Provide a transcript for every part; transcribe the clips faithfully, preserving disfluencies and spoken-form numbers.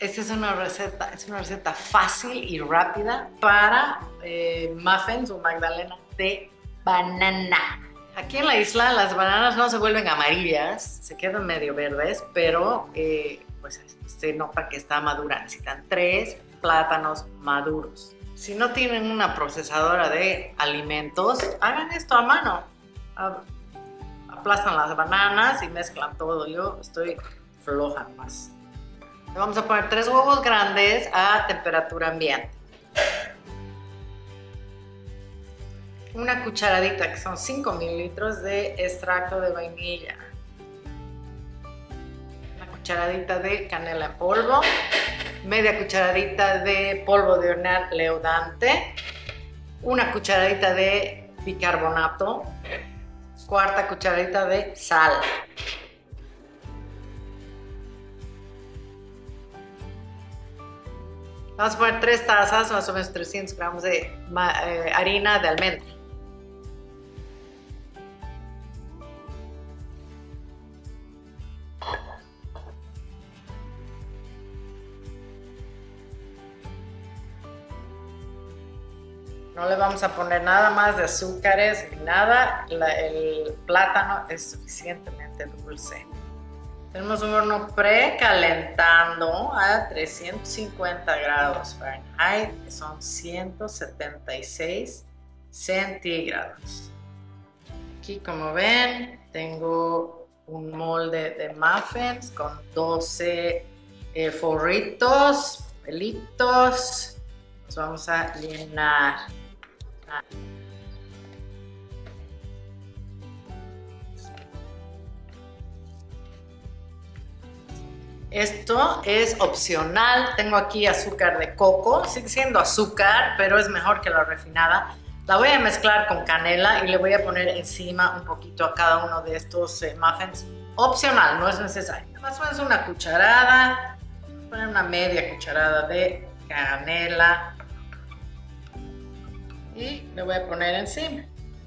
Esta es una receta, es una receta fácil y rápida para eh, muffins o magdalenas de banana. Aquí en la isla las bananas no se vuelven amarillas, se quedan medio verdes, pero eh, pues se nota que está madura. Necesitan tres plátanos maduros. Si no tienen una procesadora de alimentos, hagan esto a mano. Aplastan las bananas y mezclan todo. Yo estoy floja más. Le vamos a poner tres huevos grandes a temperatura ambiente. Una cucharadita, que son cinco mililitros de extracto de vainilla. Una cucharadita de canela en polvo. Media cucharadita de polvo de hornear leudante. Una cucharadita de bicarbonato. Cuarta cucharadita de sal. Vamos a poner tres tazas, más o menos trescientos gramos de eh, harina de almendra. No le vamos a poner nada más de azúcares ni nada. La, el plátano es suficientemente dulce. Tenemos un horno precalentando a trescientos cincuenta grados Fahrenheit, que son ciento setenta y seis centígrados. Aquí, como ven, tengo un molde de muffins con doce eh, forritos, pelitos. Los vamos a llenar. Esto es opcional. Tengo aquí azúcar de coco, sigue siendo azúcar, pero es mejor que la refinada. La voy a mezclar con canela y le voy a poner encima un poquito a cada uno de estos eh, muffins. Opcional, no es necesario. Más o menos una cucharada, voy a poner una media cucharada de canela y le voy a poner encima.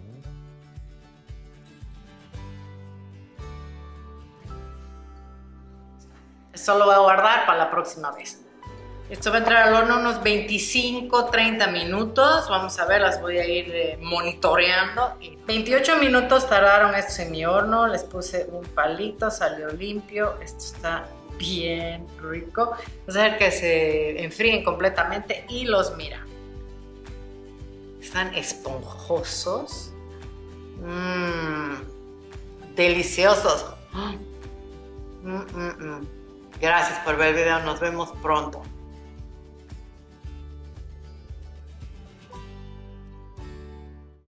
Esto lo voy a guardar para la próxima vez. Esto va a entrar al horno unos veinticinco a treinta minutos. Vamos a ver, las voy a ir eh, monitoreando. veintiocho minutos tardaron estos en mi horno. Les puse un palito, salió limpio. Esto está bien rico. Vamos a ver que se enfríen completamente y los mira. Están esponjosos. Mmm, deliciosos. Mm, mm, mm. Gracias por ver el video, nos vemos pronto.